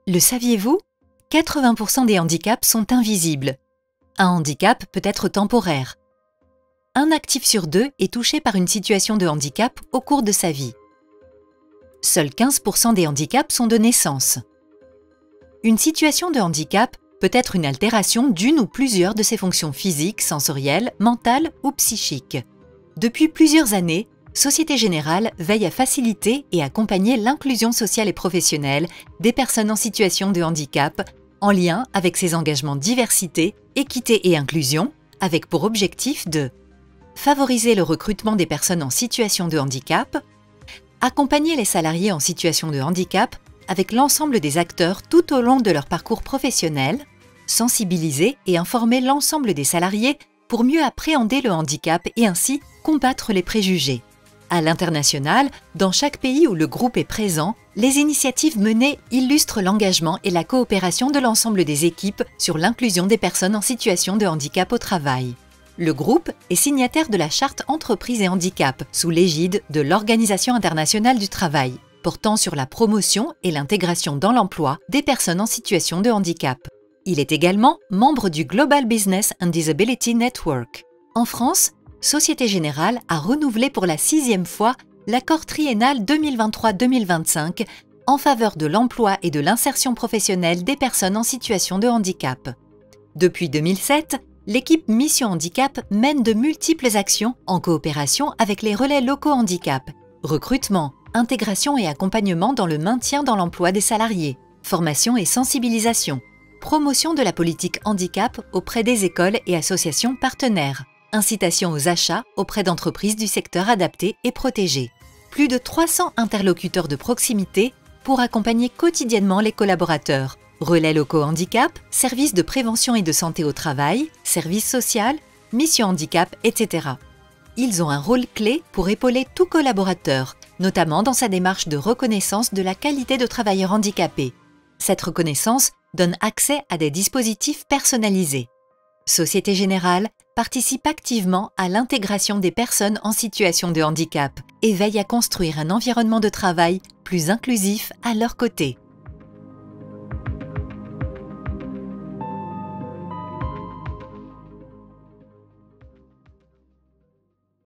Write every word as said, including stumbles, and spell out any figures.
Le saviez-vous? quatre-vingts pour cent des handicaps sont invisibles. Un handicap peut être temporaire. Un actif sur deux est touché par une situation de handicap au cours de sa vie. Seuls quinze pour cent des handicaps sont de naissance. Une situation de handicap peut être une altération d'une ou plusieurs de ses fonctions physiques, sensorielles, mentales ou psychiques. Depuis plusieurs années, Société Générale veille à faciliter et accompagner l'inclusion sociale et professionnelle des personnes en situation de handicap, en lien avec ses engagements diversité, équité et inclusion, avec pour objectif de favoriser le recrutement des personnes en situation de handicap, accompagner les salariés en situation de handicap avec l'ensemble des acteurs tout au long de leur parcours professionnel, sensibiliser et informer l'ensemble des salariés pour mieux appréhender le handicap et ainsi combattre les préjugés. À l'international, dans chaque pays où le groupe est présent, les initiatives menées illustrent l'engagement et la coopération de l'ensemble des équipes sur l'inclusion des personnes en situation de handicap au travail. Le groupe est signataire de la Charte Entreprises et Handicap sous l'égide de l'Organisation internationale du travail, portant sur la promotion et l'intégration dans l'emploi des personnes en situation de handicap. Il est également membre du Global Business and Disability Network. En France, Société Générale a renouvelé pour la sixième fois l'accord triennal deux mille vingt-trois deux mille vingt-cinq en faveur de l'emploi et de l'insertion professionnelle des personnes en situation de handicap. Depuis deux mille sept, l'équipe Mission Handicap mène de multiples actions en coopération avec les relais locaux handicap, recrutement, intégration et accompagnement dans le maintien dans l'emploi des salariés, formation et sensibilisation, promotion de la politique handicap auprès des écoles et associations partenaires, incitation aux achats auprès d'entreprises du secteur adapté et protégé. Plus de trois cents interlocuteurs de proximité pour accompagner quotidiennement les collaborateurs. Relais locaux handicap, services de prévention et de santé au travail, services sociaux, mission handicap, et cetera. Ils ont un rôle clé pour épauler tout collaborateur, notamment dans sa démarche de reconnaissance de la qualité de travailleur handicapé. Cette reconnaissance donne accès à des dispositifs personnalisés. Société Générale participe activement à l'intégration des personnes en situation de handicap et veille à construire un environnement de travail plus inclusif à leur côté.